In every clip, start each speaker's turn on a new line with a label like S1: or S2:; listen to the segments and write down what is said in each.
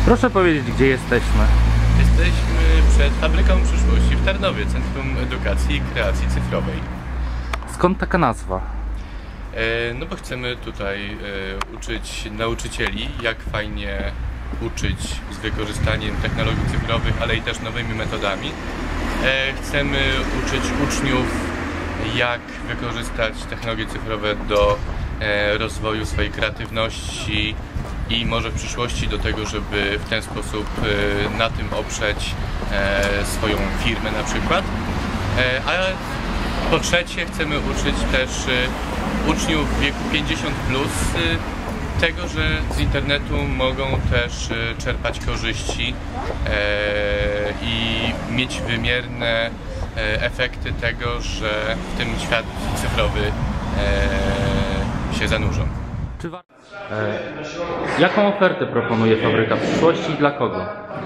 S1: Proszę powiedzieć, gdzie jesteśmy?
S2: Jesteśmy przed Fabryką Przyszłości w Tarnowie, Centrum Edukacji i Kreacji Cyfrowej.
S1: Skąd taka nazwa?
S2: No bo chcemy tutaj uczyć nauczycieli, jak fajnie uczyć z wykorzystaniem technologii cyfrowych, ale i też nowymi metodami. Chcemy uczyć uczniów, jak wykorzystać technologie cyfrowe do rozwoju swojej kreatywności i może w przyszłości do tego, żeby w ten sposób na tym oprzeć swoją firmę na przykład. A po trzecie chcemy uczyć też uczniów w wieku 50+, tego, że z internetu mogą też czerpać korzyści i mieć wymierne efekty tego, że w tym świat cyfrowy się zanurzą.
S1: Jaką ofertę proponuje Fabryka Przyszłości i dla kogo?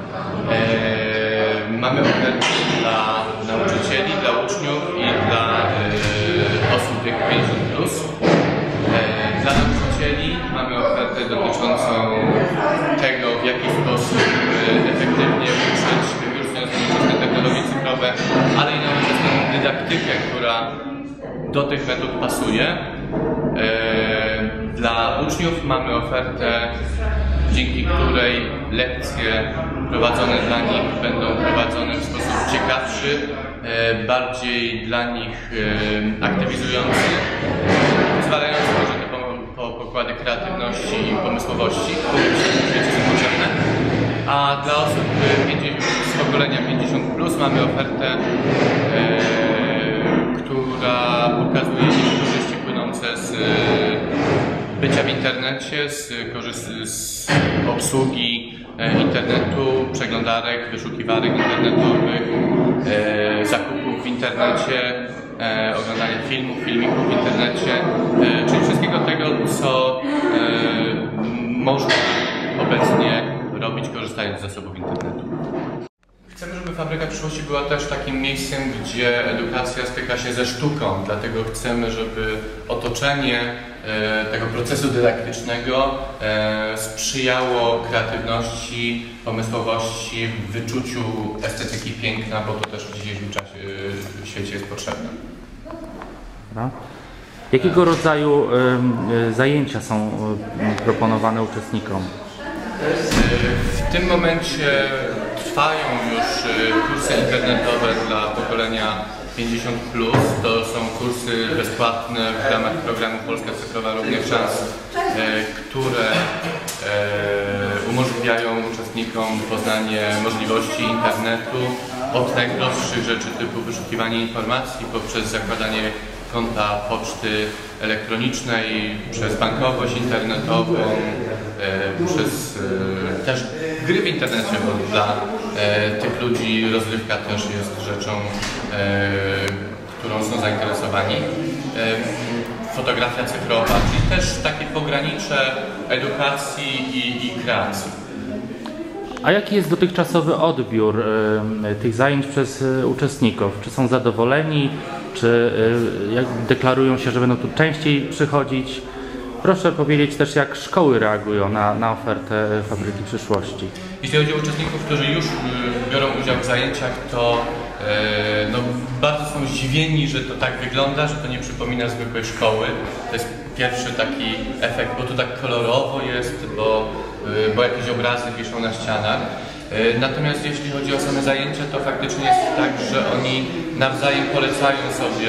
S2: Mamy ofertę dla nauczycieli, dla uczniów i dla osób w wieku 50+. Dla nauczycieli mamy ofertę dotyczącą tego, w jaki sposób efektywnie uczyć, wykorzystując nowoczesne technologie cyfrowe, ale i nowoczesną dydaktykę, która do tych metod pasuje. Dla uczniów mamy ofertę, dzięki której lekcje prowadzone dla nich będą prowadzone w sposób ciekawszy, bardziej dla nich aktywizujący, pozwalający może te pokłady kreatywności i pomysłowości, które w świecie są potrzebne. A dla osób z pokolenia 50+ mamy ofertę, która pokazuje im korzyści płynące z bycia w internecie, z obsługi internetu, przeglądarek, wyszukiwarek internetowych, zakupów w internecie, oglądania filmików w internecie, czyli wszystkiego tego, co można obecnie robić, korzystając z zasobów internetu. Chcemy, żeby Fabryka Przyszłości była też takim miejscem, gdzie edukacja styka się ze sztuką, dlatego chcemy, żeby otoczenie tego procesu dydaktycznego sprzyjało kreatywności, pomysłowości, wyczuciu estetyki piękna, bo to też w dzisiejszym świecie jest potrzebne.
S1: Jakiego rodzaju zajęcia są proponowane uczestnikom?
S2: W tym momencie trwają już kursy internetowe dla pokolenia 50+. To są kursy bezpłatne w ramach programu Polska Cyfrowa Równych Szans, które umożliwiają uczestnikom poznanie możliwości internetu od najprostszych rzeczy typu wyszukiwanie informacji poprzez zakładanie konta poczty elektronicznej, przez bankowość internetową, przez też gry w internecie, bo dla tych ludzi rozrywka też jest rzeczą, którą są zainteresowani. Fotografia cyfrowa, czyli też takie pogranicze edukacji i kreacji.
S1: A jaki jest dotychczasowy odbiór tych zajęć przez uczestników? Czy są zadowoleni? Czy deklarują się, że będą tu częściej przychodzić? Proszę powiedzieć też, jak szkoły reagują na ofertę Fabryki Przyszłości.
S2: Jeśli chodzi o uczestników, którzy już biorą udział w zajęciach, to no, bardzo są zdziwieni, że to tak wygląda, że to nie przypomina zwykłej szkoły. To jest pierwszy taki efekt, bo to tak kolorowo jest, bo jakieś obrazy wiszą na ścianach. Natomiast jeśli chodzi o same zajęcia, to faktycznie jest tak, że oni nawzajem polecają sobie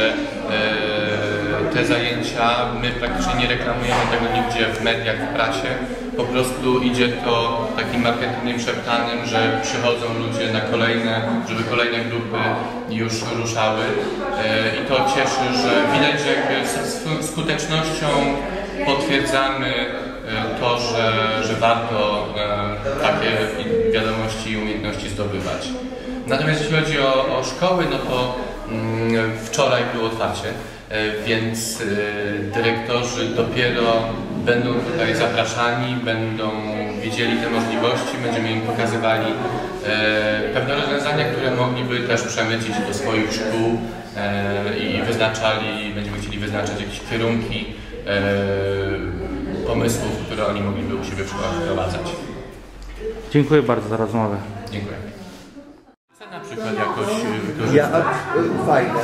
S2: te zajęcia. My praktycznie nie reklamujemy tego nigdzie w mediach, w prasie. Po prostu idzie to takim marketingiem szeptanym, że przychodzą ludzie na kolejne, żeby kolejne grupy już ruszały. I to cieszy, że widać, że jakby z skutecznością potwierdzamy to, że warto takie wiadomości i umiejętności zdobywać. Natomiast jeśli chodzi o szkoły, no to wczoraj było otwarcie, więc dyrektorzy dopiero będą tutaj zapraszani, będą widzieli te możliwości, będziemy im pokazywali pewne rozwiązania, które mogliby też przemycić do swoich szkół i będziemy chcieli wyznaczać jakieś kierunki pomysłów, które oni mogliby u siebie wprowadzać.
S1: Dziękuję bardzo za rozmowę.
S2: Dziękuję. Chcę na przykład jakoś wykorzystać.
S3: Fajne.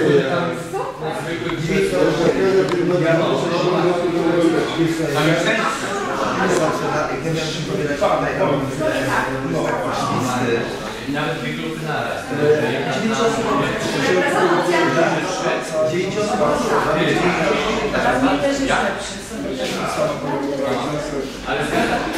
S2: Nawet dwie grupy naraz. Ale